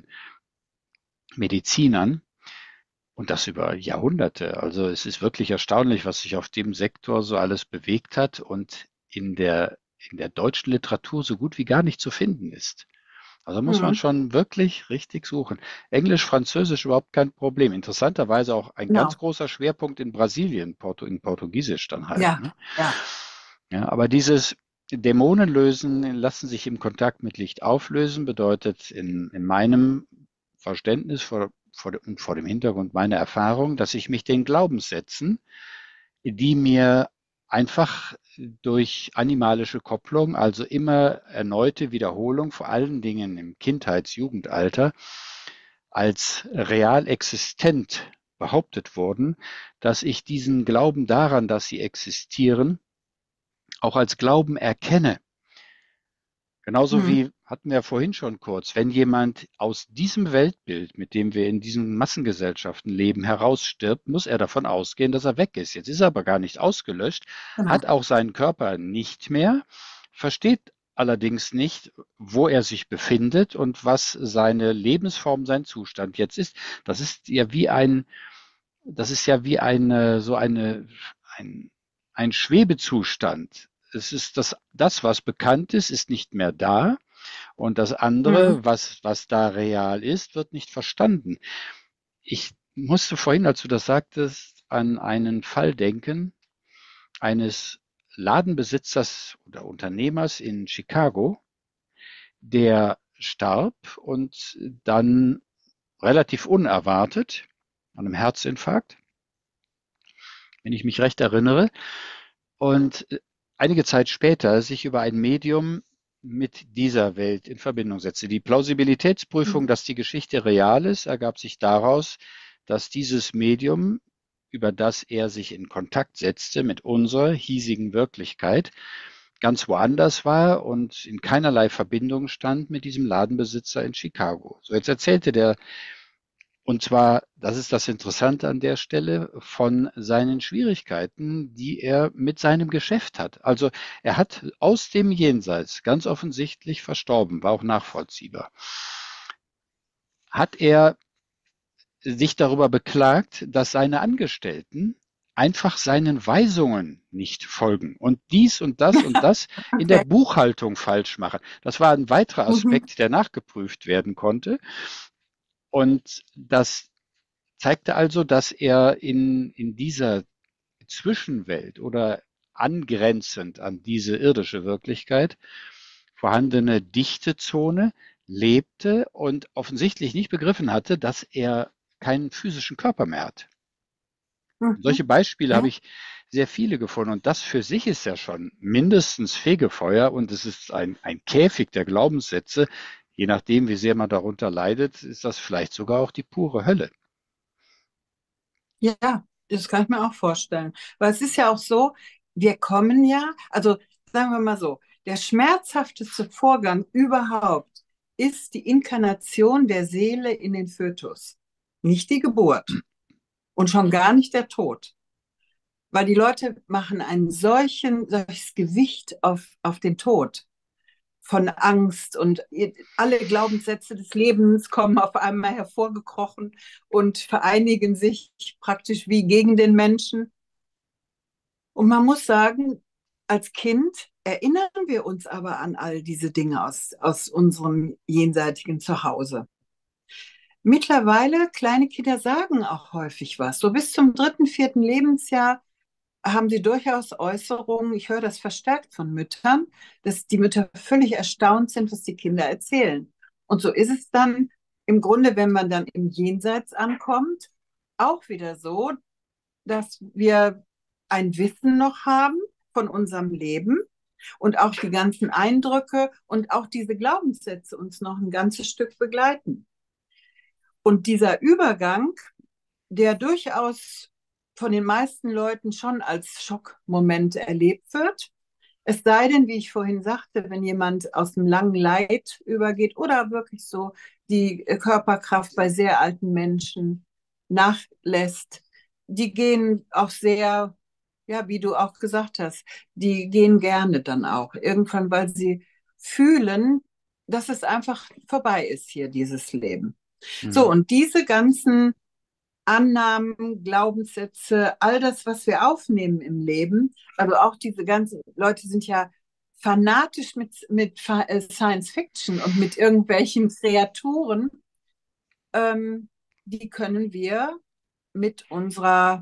Medizinern und das über Jahrhunderte. Also es ist wirklich erstaunlich, was sich auf dem Sektor so alles bewegt hat und in der, in der deutschen Literatur so gut wie gar nicht zu finden ist. Also muss man Mhm. schon wirklich richtig suchen. Englisch, Französisch überhaupt kein Problem. Interessanterweise auch ein ganz Genau. großer Schwerpunkt in Brasilien, Porto, in Portugiesisch dann halt. Ja, Ne? ja. Ja, aber dieses Dämonen lösen, lassen sich im Kontakt mit Licht auflösen, bedeutet in, in meinem Verständnis vor, vor, und vor dem Hintergrund meiner Erfahrung, dass ich mich den Glaubenssätzen, die mir einfach durch animalische Kopplung, also immer erneute Wiederholung, vor allen Dingen im Kindheits-Jugendalter, als real existent behauptet wurden, dass ich diesen Glauben daran, dass sie existieren, auch als Glauben erkenne. Genauso Mhm. wie hatten wir vorhin schon kurz, wenn jemand aus diesem Weltbild, mit dem wir in diesen Massengesellschaften leben, herausstirbt, muss er davon ausgehen, dass er weg ist. Jetzt ist er aber gar nicht ausgelöscht, hat Genau. auch seinen Körper nicht mehr, versteht allerdings nicht, wo er sich befindet und was seine Lebensform, sein Zustand jetzt ist. Das ist ja wie ein, das ist ja wie eine, so eine, ein, ein Schwebezustand. Es ist das, das, was bekannt ist, ist nicht mehr da. Und das Mhm. andere, was, was da real ist, wird nicht verstanden. Ich musste vorhin, als du das sagtest, an einen Fall denken, eines Ladenbesitzers oder Unternehmers in Chicago, der starb und dann relativ unerwartet an einem Herzinfarkt, wenn ich mich recht erinnere, und einige Zeit später sich über ein Medium mit dieser Welt in Verbindung setzte. Die Plausibilitätsprüfung, Mhm. dass die Geschichte real ist, ergab sich daraus, dass dieses Medium, über das er sich in Kontakt setzte mit unserer hiesigen Wirklichkeit, ganz woanders war und in keinerlei Verbindung stand mit diesem Ladenbesitzer in Chicago. So, jetzt erzählte der, und zwar, das ist das Interessante an der Stelle, von seinen Schwierigkeiten, die er mit seinem Geschäft hat. Also er hat aus dem Jenseits, ganz offensichtlich verstorben, war auch nachvollziehbar, hat er sich darüber beklagt, dass seine Angestellten einfach seinen Weisungen nicht folgen und dies und das und das in der Okay. Buchhaltung falsch machen. Das war ein weiterer Mhm. Aspekt, der nachgeprüft werden konnte. Und das zeigte also, dass er in, in dieser Zwischenwelt oder angrenzend an diese irdische Wirklichkeit vorhandene Dichtezone lebte und offensichtlich nicht begriffen hatte, dass er keinen physischen Körper mehr hat. Und Mhm. solche Beispiele habe Ja. ich sehr viele gefunden und das für sich ist ja schon mindestens Fegefeuer und es ist ein, ein Käfig der Glaubenssätze. Je nachdem, wie sehr man darunter leidet, ist das vielleicht sogar auch die pure Hölle. Ja, das kann ich mir auch vorstellen. Weil es ist ja auch so, wir kommen ja, also sagen wir mal so, der schmerzhafteste Vorgang überhaupt ist die Inkarnation der Seele in den Fötus, nicht die Geburt und schon gar nicht der Tod. Weil die Leute machen ein solchen, solches Gewicht auf, auf den Tod von Angst und alle Glaubenssätze des Lebens kommen auf einmal hervorgekrochen und vereinigen sich praktisch wie gegen den Menschen. Und man muss sagen, als Kind erinnern wir uns aber an all diese Dinge aus, aus unserem jenseitigen Zuhause. Mittlerweile, kleine Kinder sagen auch häufig was. So bis zum dritten, vierten Lebensjahr haben sie durchaus Äußerungen, ich höre das verstärkt von Müttern, dass die Mütter völlig erstaunt sind, was die Kinder erzählen. Und so ist es dann im Grunde, wenn man dann im Jenseits ankommt, auch wieder so, dass wir ein Wissen noch haben von unserem Leben und auch die ganzen Eindrücke und auch diese Glaubenssätze uns noch ein ganzes Stück begleiten. Und dieser Übergang, der durchaus von den meisten Leuten schon als Schockmoment erlebt wird. Es sei denn, wie ich vorhin sagte, wenn jemand aus einem langen Leid übergeht oder wirklich so die Körperkraft bei sehr alten Menschen nachlässt, die gehen auch sehr, ja, wie du auch gesagt hast, die gehen gerne dann auch. Irgendwann, weil sie fühlen, dass es einfach vorbei ist hier, dieses Leben. So, Mhm. und diese ganzen Annahmen, Glaubenssätze, all das, was wir aufnehmen im Leben, also auch diese ganzen Leute sind ja fanatisch mit, mit äh, Science Fiction und mit irgendwelchen Kreaturen, ähm, die können wir mit unserer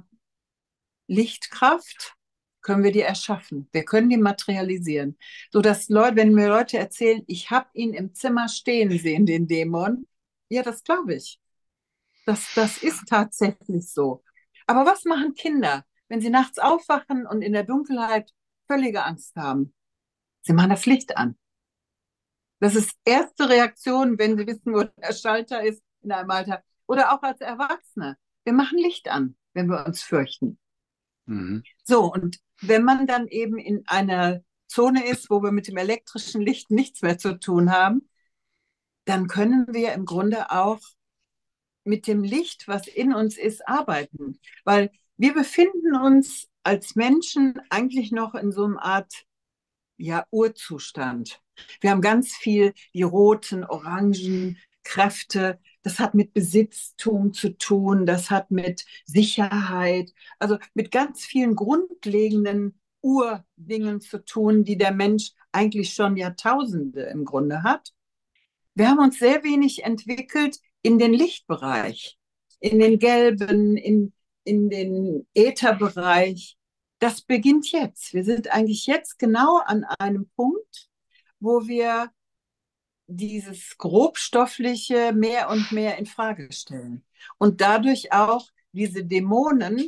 Lichtkraft, können wir die erschaffen. Wir können die materialisieren. So dass Leute, wenn mir Leute erzählen, ich habe ihn im Zimmer stehen sehen, den Dämon, ja, das glaube ich. Das, das ist tatsächlich so. Aber was machen Kinder, wenn sie nachts aufwachen und in der Dunkelheit völlige Angst haben? Sie machen das Licht an. Das ist erste Reaktion, wenn sie wissen, wo der Schalter ist in einem Alter. Oder auch als Erwachsene. Wir machen Licht an, wenn wir uns fürchten. Mhm. So, und wenn man dann eben in einer Zone ist, wo wir mit dem elektrischen Licht nichts mehr zu tun haben, dann können wir im Grunde auch mit dem Licht, was in uns ist, arbeiten. Weil wir befinden uns als Menschen eigentlich noch in so einer Art, ja, Urzustand. Wir haben ganz viel die roten, orangen Kräfte. Das hat mit Besitztum zu tun, das hat mit Sicherheit, also mit ganz vielen grundlegenden Urdingen zu tun, die der Mensch eigentlich schon Jahrtausende im Grunde hat. Wir haben uns sehr wenig entwickelt in den Lichtbereich, in den gelben, in, in den Ätherbereich. Das beginnt jetzt. Wir sind eigentlich jetzt genau an einem Punkt, wo wir dieses Grobstoffliche mehr und mehr in Frage stellen. Und dadurch auch diese Dämonen,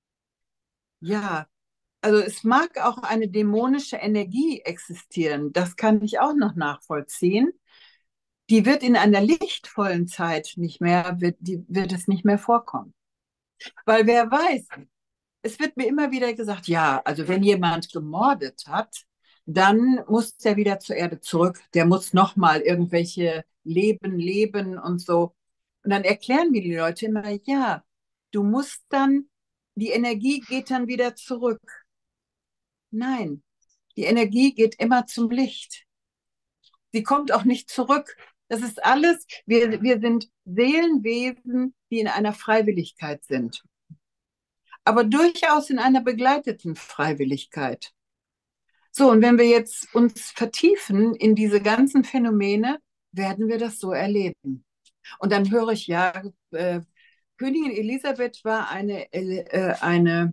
ja, also es mag auch eine dämonische Energie existieren, das kann ich auch noch nachvollziehen. Die wird in einer lichtvollen Zeit nicht mehr, wird, die, wird es nicht mehr vorkommen. Weil wer weiß, es wird mir immer wieder gesagt, ja, also wenn jemand gemordet hat, dann muss der wieder zur Erde zurück. Der muss nochmal irgendwelche Leben leben und so. Und dann erklären mir die Leute immer, ja, du musst dann, die Energie geht dann wieder zurück. Nein, die Energie geht immer zum Licht. Sie kommt auch nicht zurück. Das ist alles, wir, wir sind Seelenwesen, die in einer Freiwilligkeit sind. Aber durchaus in einer begleiteten Freiwilligkeit. So, und wenn wir jetzt uns vertiefen in diese ganzen Phänomene, werden wir das so erleben. Und dann höre ich, ja, äh, Königin Elisabeth war eine, äh, eine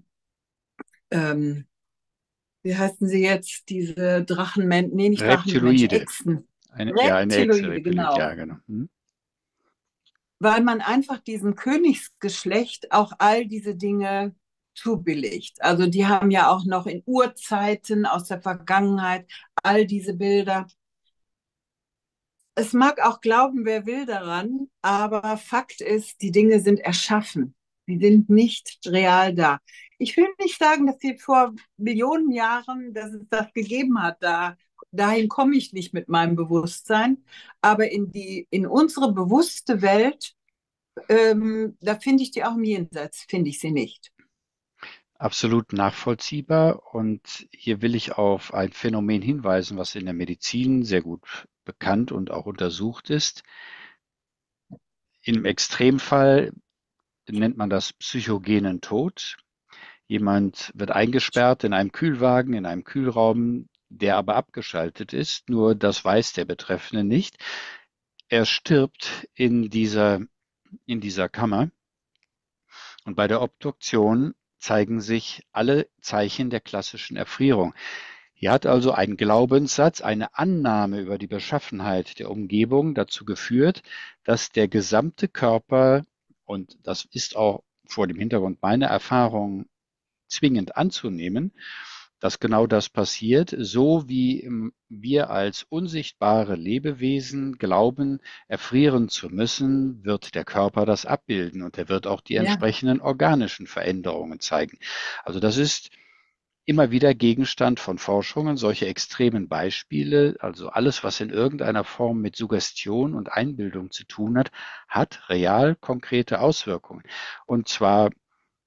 ähm, wie heißen sie jetzt, diese Drachenmensch, nee, nicht Drachenmensch, Reptiloide. Echsen. Eine, ja, eine Echse, Reptiloide, Reptiloid, genau. ja, genau. Hm? Weil man einfach diesem Königsgeschlecht auch all diese Dinge zubilligt. Also die haben ja auch noch in Urzeiten aus der Vergangenheit all diese Bilder. Es mag auch glauben, wer will daran, aber Fakt ist, die Dinge sind erschaffen. Sie sind nicht real da. Ich will nicht sagen, dass sie vor Millionen Jahren, dass es das gegeben hat, da, dahin komme ich nicht mit meinem Bewusstsein, aber in die, in unsere bewusste Welt, ähm, da finde ich die auch im Jenseits, finde ich sie nicht. Absolut nachvollziehbar. Und hier will ich auf ein Phänomen hinweisen, was in der Medizin sehr gut bekannt und auch untersucht ist. Im Extremfall nennt man das psychogenen Tod. Jemand wird eingesperrt in einem Kühlwagen, in einem Kühlraum, der aber abgeschaltet ist. Nur das weiß der Betreffende nicht. Er stirbt in dieser, in dieser Kammer. Und bei der Obduktion zeigen sich alle Zeichen der klassischen Erfrierung. Hier hat also ein Glaubenssatz, eine Annahme über die Beschaffenheit der Umgebung dazu geführt, dass der gesamte Körper, und das ist auch vor dem Hintergrund meiner Erfahrung zwingend anzunehmen, dass genau das passiert, so wie wir als unsichtbare Lebewesen glauben, erfrieren zu müssen, wird der Körper das abbilden und er wird auch die Ja, entsprechenden organischen Veränderungen zeigen. Also das ist immer wieder Gegenstand von Forschungen, solche extremen Beispiele, also alles, was in irgendeiner Form mit Suggestion und Einbildung zu tun hat, hat real konkrete Auswirkungen. Und zwar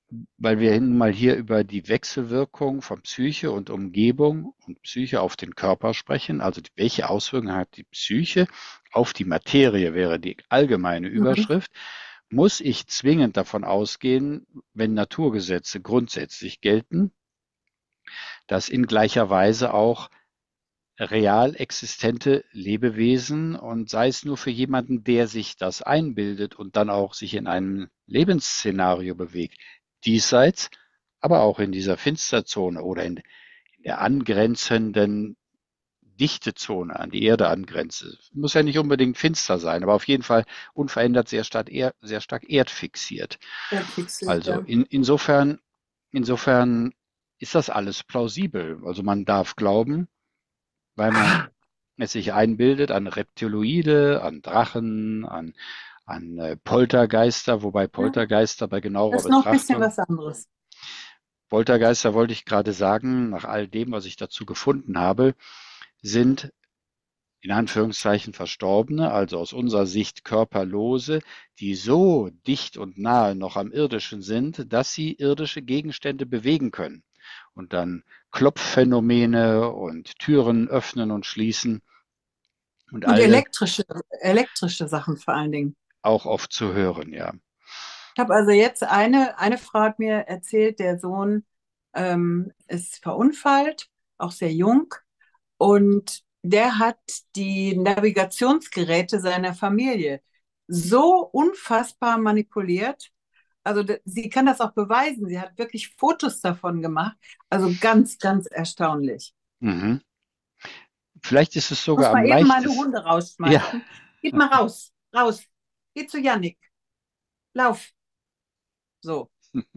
weil wir nun mal hier über die Wechselwirkung von Psyche und Umgebung und Psyche auf den Körper sprechen, also welche Auswirkungen hat die Psyche auf die Materie, wäre die allgemeine Mhm. Überschrift, muss ich zwingend davon ausgehen, wenn Naturgesetze grundsätzlich gelten, dass in gleicher Weise auch real existente Lebewesen und sei es nur für jemanden, der sich das einbildet und dann auch sich in einem Lebensszenario bewegt, diesseits, aber auch in dieser Finsterzone oder in, in der angrenzenden Dichtezone an die Erde angrenzt. Muss ja nicht unbedingt finster sein, aber auf jeden Fall unverändert sehr stark, er, sehr stark erdfixiert. Ja, fixiert, Also ja. in, insofern, insofern ist das alles plausibel. Also man darf glauben, weil man es sich einbildet an Reptiloide, an Drachen, an, an äh, Poltergeister, wobei Ja, Poltergeister bei genauerer das ist noch ein bisschen Betrachtung, was anderes. Poltergeister wollte ich gerade sagen, nach all dem, was ich dazu gefunden habe, sind in Anführungszeichen Verstorbene, also aus unserer Sicht Körperlose, die so dicht und nahe noch am Irdischen sind, dass sie irdische Gegenstände bewegen können und dann Klopfphänomene und Türen öffnen und schließen und Und all elektrische, elektrische Sachen vor allen Dingen. auch oft zu hören, ja. Ich habe also jetzt eine, eine Frau hat mir erzählt, der Sohn ähm, ist verunfallt, auch sehr jung, und der hat die Navigationsgeräte seiner Familie so unfassbar manipuliert. Also d- sie kann das auch beweisen. Sie hat wirklich Fotos davon gemacht. Also ganz, ganz erstaunlich. Mhm. Vielleicht ist es Ich muss sogar am mal eben meine leichtesten. Hunde Ja, rausschmeißen. Geht mal raus, raus. Geh zu Yannick. Lauf. So.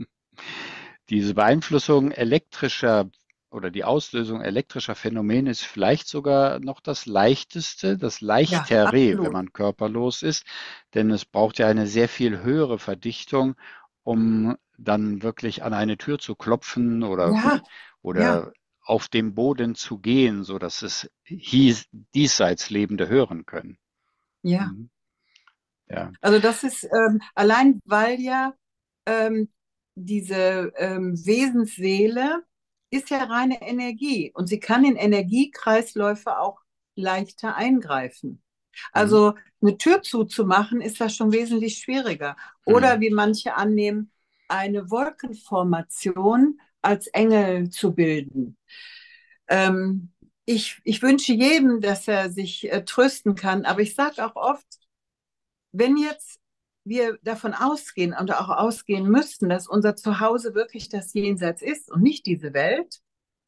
diese Beeinflussung elektrischer oder die Auslösung elektrischer Phänomene ist vielleicht sogar noch das leichteste, das Ja, leichtere, wenn absolut. man körperlos ist, denn es braucht ja eine sehr viel höhere Verdichtung, um dann wirklich an eine Tür zu klopfen oder, Ja, ja, oder auf dem Boden zu gehen, so dass es hieß, diesseits Lebende hören können. ja. Mhm. Ja. Also das ist ähm, allein, weil ja ähm, diese ähm, Wesensseele ist ja reine Energie und sie kann in Energiekreisläufe auch leichter eingreifen. Mhm. Also eine Tür zuzumachen ist ja schon wesentlich schwieriger. Oder Mhm. wie manche annehmen, eine Wolkenformation als Engel zu bilden. Ähm, ich, ich wünsche jedem, dass er sich äh, trösten kann, aber ich sage auch oft, wenn jetzt wir davon ausgehen und auch ausgehen müssten, dass unser Zuhause wirklich das Jenseits ist und nicht diese Welt,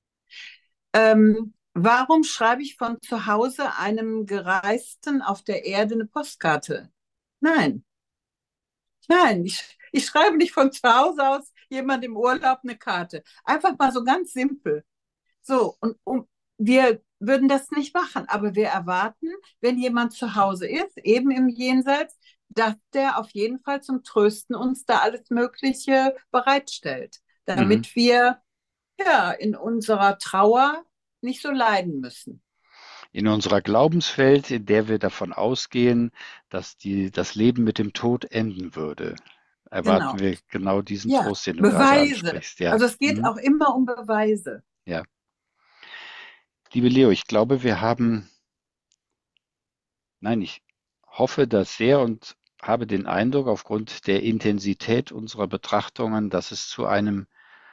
ähm, warum schreibe ich von zu Hause einem Gereisten auf der Erde eine Postkarte? Nein, nein, ich, ich schreibe nicht von zu Hause aus jemand im Urlaub eine Karte. Einfach mal so ganz simpel. So, und um, wir würden das nicht machen, aber wir erwarten, wenn jemand zu Hause ist, eben im Jenseits, dass der auf jeden Fall zum Trösten uns da alles Mögliche bereitstellt, Mhm. damit wir ja in unserer Trauer nicht so leiden müssen. In unserer Glaubenswelt, in der wir davon ausgehen, dass die, das Leben mit dem Tod enden würde, erwarten Genau. wir genau diesen Ja, Trost, den du gerade Beweise. ansprichst. Ja. Also es geht Mhm. auch immer um Beweise. Ja. Liebe Leo, ich glaube, wir haben, nein, ich hoffe das sehr und habe den Eindruck aufgrund der Intensität unserer Betrachtungen, dass es zu einem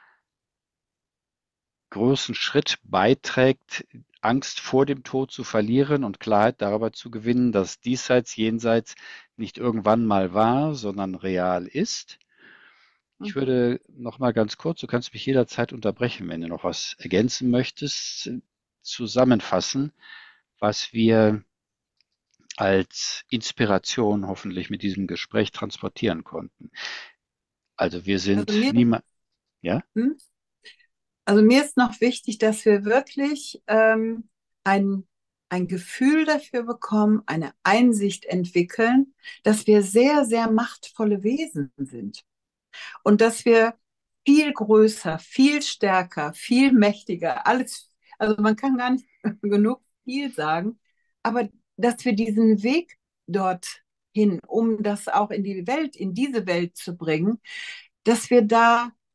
großen Schritt beiträgt, Angst vor dem Tod zu verlieren und Klarheit darüber zu gewinnen, dass diesseits, jenseits nicht irgendwann mal war, sondern real ist. Ich würde noch mal ganz kurz, du kannst mich jederzeit unterbrechen, wenn du noch was ergänzen möchtest, zusammenfassen, was wir als Inspiration hoffentlich mit diesem Gespräch transportieren konnten. Also wir Also sind mir, niemand, ja? hm? Also mir ist noch wichtig, dass wir wirklich ähm, ein, ein Gefühl dafür bekommen, eine Einsicht entwickeln, dass wir sehr, sehr machtvolle Wesen sind und dass wir viel größer, viel stärker, viel mächtiger, alles, also man kann gar nicht genug viel sagen, aber dass wir diesen Weg dorthin, um das auch in die Welt, in diese Welt zu bringen, dass wir da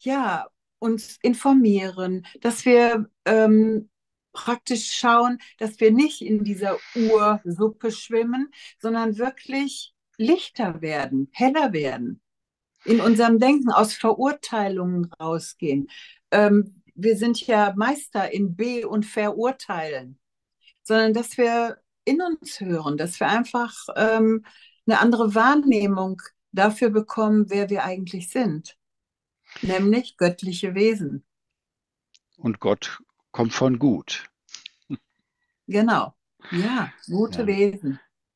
ja, uns informieren, dass wir ähm, praktisch schauen, dass wir nicht in dieser Ursuppe schwimmen, sondern wirklich lichter werden, heller werden, in unserem Denken aus Verurteilungen rausgehen. Ähm, wir sind ja Meister in Be- und Verurteilen, sondern dass wir in uns hören, dass wir einfach ähm, eine andere Wahrnehmung dafür bekommen, wer wir eigentlich sind, nämlich göttliche Wesen. Und Gott kommt von gut. Genau. Ja, gute Ja. Wesen.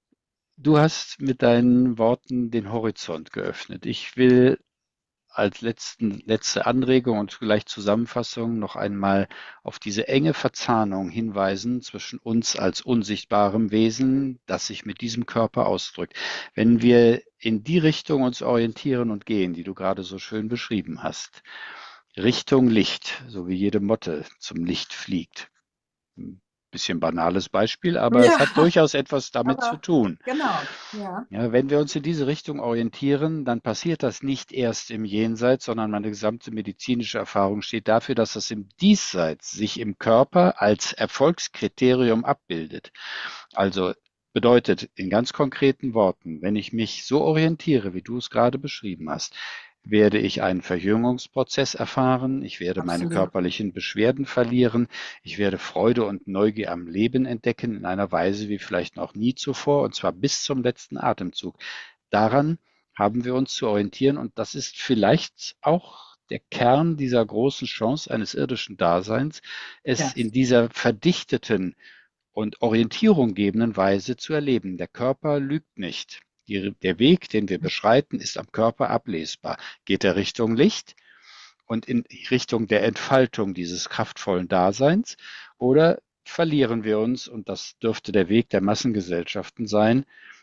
Du hast mit deinen Worten den Horizont geöffnet. Ich will als letzten, letzte Anregung und vielleicht Zusammenfassung noch einmal auf diese enge Verzahnung hinweisen zwischen uns als unsichtbarem Wesen, das sich mit diesem Körper ausdrückt. Wenn wir in die Richtung uns orientieren und gehen, die du gerade so schön beschrieben hast, Richtung Licht, so wie jede Motte zum Licht fliegt. Ein bisschen banales Beispiel, aber es hat Ja, durchaus etwas damit zu aber tun. genau. Ja. Ja, wenn wir uns in diese Richtung orientieren, dann passiert das nicht erst im Jenseits, sondern meine gesamte medizinische Erfahrung steht dafür, dass das im Diesseits sich im Körper als Erfolgskriterium abbildet. Also bedeutet in ganz konkreten Worten, wenn ich mich so orientiere, wie du es gerade beschrieben hast, werde ich einen Verjüngungsprozess erfahren, ich werde meine Absolut. körperlichen Beschwerden verlieren, ich werde Freude und Neugier am Leben entdecken in einer Weise wie vielleicht noch nie zuvor, und zwar bis zum letzten Atemzug. Daran haben wir uns zu orientieren, und das ist vielleicht auch der Kern dieser großen Chance eines irdischen Daseins, es Ja. in dieser verdichteten und Orientierung gebenden Weise zu erleben. Der Körper lügt nicht. Die, der Weg, den wir beschreiten, ist am Körper ablesbar. Geht er Richtung Licht und in Richtung der Entfaltung dieses kraftvollen Daseins, oder verlieren wir uns, und das dürfte der Weg der Massengesellschaften sein,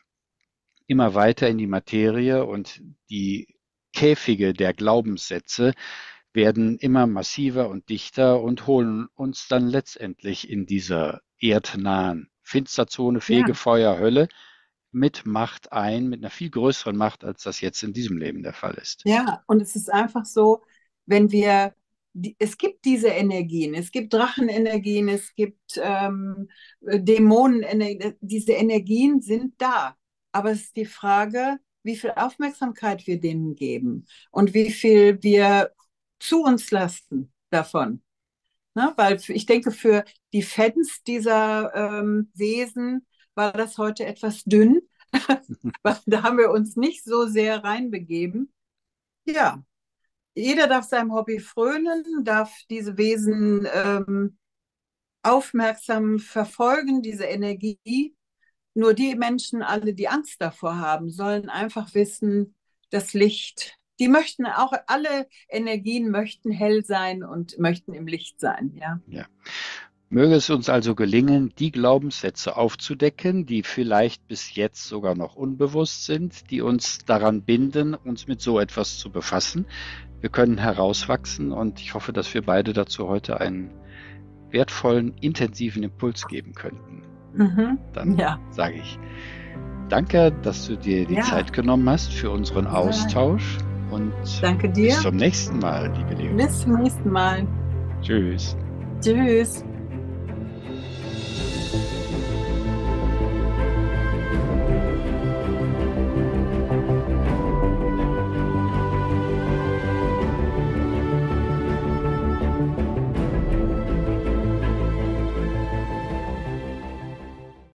immer weiter in die Materie, und die Käfige der Glaubenssätze werden immer massiver und dichter und holen uns dann letztendlich in dieser erdnahen Finsterzone, Ja. Fegefeuer, Hölle mit Macht ein, mit einer viel größeren Macht, als das jetzt in diesem Leben der Fall ist. Ja, und es ist einfach so, wenn wir, die, es gibt diese Energien, es gibt Drachenenergien, es gibt ähm, Dämonenenergien, diese Energien sind da. Aber es ist die Frage, wie viel Aufmerksamkeit wir denen geben und wie viel wir zu uns lassen davon. Ne? Weil ich denke, für die Fans dieser ähm, Wesen war das heute etwas dünn. Weil da haben wir uns nicht so sehr reinbegeben. Ja, jeder darf seinem Hobby frönen, darf diese Wesen ähm, aufmerksam verfolgen, diese Energie. Nur die Menschen, alle, die Angst davor haben, sollen einfach wissen, das Licht, die möchten auch, alle Energien möchten hell sein und möchten im Licht sein, ja. Ja. Möge es uns also gelingen, die Glaubenssätze aufzudecken, die vielleicht bis jetzt sogar noch unbewusst sind, die uns daran binden, uns mit so etwas zu befassen. Wir können herauswachsen, und ich hoffe, dass wir beide dazu heute einen wertvollen, intensiven Impuls geben könnten. Mhm. Dann Ja. sage ich danke, dass du dir die Ja. Zeit genommen hast für unseren Ja. Austausch, und Danke dir. bis zum nächsten Mal, liebe Leonie. Bis zum nächsten Mal. Tschüss. Tschüss.